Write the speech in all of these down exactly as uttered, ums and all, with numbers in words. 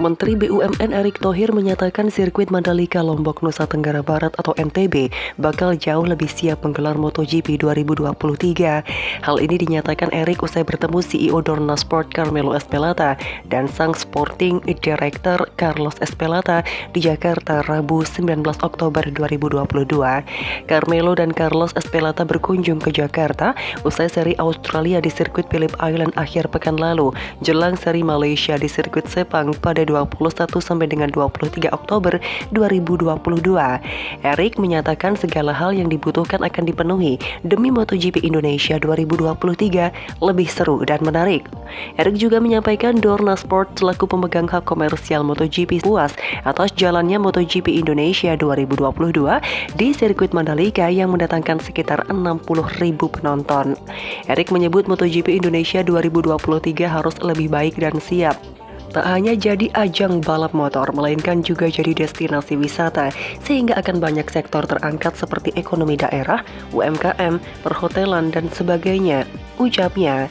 Menteri B U M N Erick Thohir menyatakan sirkuit Mandalika Lombok Nusa Tenggara Barat atau N T B bakal jauh lebih siap menggelar MotoGP dua ribu dua puluh tiga. Hal ini dinyatakan Erick usai bertemu C E O Dorna Sport Carmelo Ezpeleta dan sang Sporting Director Carlos Ezpeleta di Jakarta Rabu sembilan belas Oktober dua ribu dua puluh dua. Carmelo dan Carlos Ezpeleta berkunjung ke Jakarta usai seri Australia di sirkuit Phillip Island akhir pekan lalu, jelang seri Malaysia di sirkuit Sepang pada dua puluh satu sampai dengan dua puluh tiga Oktober dua ribu dua puluh dua. Erick menyatakan segala hal yang dibutuhkan akan dipenuhi demi MotoGP Indonesia dua ribu dua puluh tiga lebih seru dan menarik. Erick juga menyampaikan Dorna Sport selaku pemegang hak komersial MotoGP puas atas jalannya MotoGP Indonesia dua ribu dua puluh dua di sirkuit Mandalika yang mendatangkan sekitar enam puluh ribu penonton. Erick menyebut MotoGP Indonesia dua ribu dua puluh tiga harus lebih baik dan siap. Tak hanya jadi ajang balap motor, melainkan juga jadi destinasi wisata, sehingga akan banyak sektor terangkat seperti ekonomi daerah, U M K M, perhotelan, dan sebagainya, ucapnya.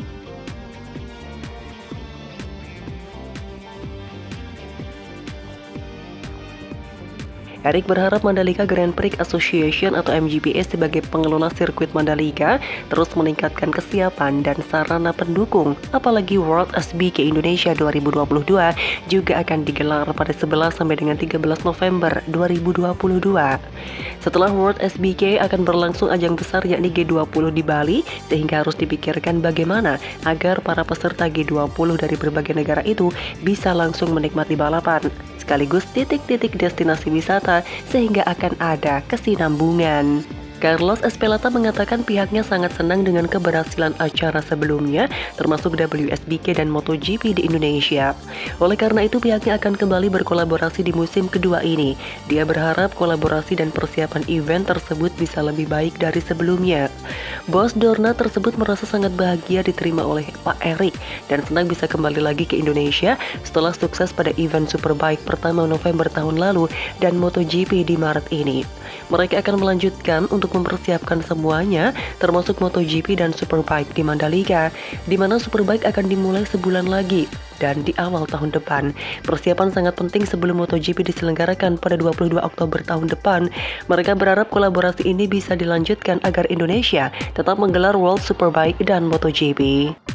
Erick berharap Mandalika Grand Prix Association atau M G P A sebagai pengelola sirkuit Mandalika terus meningkatkan kesiapan dan sarana pendukung, apalagi World S B K Indonesia dua ribu dua puluh dua juga akan digelar pada sebelas sampai dengan tiga belas November dua ribu dua puluh dua. Setelah World S B K akan berlangsung ajang besar yakni G dua puluh di Bali, sehingga harus dipikirkan bagaimana agar para peserta G dua puluh dari berbagai negara itu bisa langsung menikmati balapan, sekaligus titik-titik destinasi wisata sehingga akan ada kesinambungan. Carlos Ezpeleta mengatakan pihaknya sangat senang dengan keberhasilan acara sebelumnya, termasuk W S B K dan MotoGP di Indonesia. Oleh karena itu pihaknya akan kembali berkolaborasi di musim kedua ini. Dia berharap kolaborasi dan persiapan event tersebut bisa lebih baik dari sebelumnya. Bos Dorna tersebut merasa sangat bahagia diterima oleh Pak Erick dan senang bisa kembali lagi ke Indonesia setelah sukses pada event Superbike pertama November tahun lalu dan MotoGP di Maret ini. Mereka akan melanjutkan untuk mempersiapkan semuanya, termasuk MotoGP dan Superbike di Mandalika, di mana Superbike akan dimulai sebulan lagi dan di awal tahun depan. Persiapan sangat penting sebelum MotoGP diselenggarakan pada dua puluh dua Oktober tahun depan. Mereka berharap kolaborasi ini bisa dilanjutkan agar Indonesia tetap menggelar World Superbike dan MotoGP.